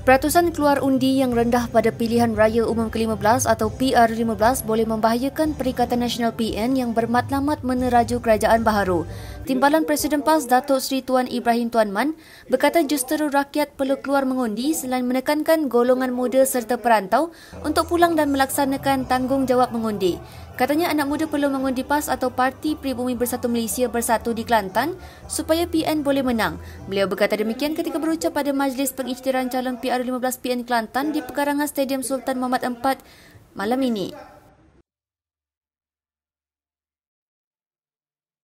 Peratusan keluar undi yang rendah pada pilihan raya umum ke-15 atau PR15 boleh membahayakan Perikatan Nasional PN yang bermatlamat meneraju kerajaan baharu. Timbalan Presiden PAS Datuk Seri Tuan Ibrahim Tuan Man berkata justeru rakyat perlu keluar mengundi selain menekankan golongan muda serta perantau untuk pulang dan melaksanakan tanggungjawab mengundi. Katanya anak muda perlu mengundi PAS atau Parti Pribumi Bersatu Malaysia Bersatu di Kelantan supaya PN boleh menang. Beliau berkata demikian ketika berucap pada Majlis Pengisytiharan Calon PR15 PN Kelantan di pekarangan Stadium Sultan Mahmud IV malam ini.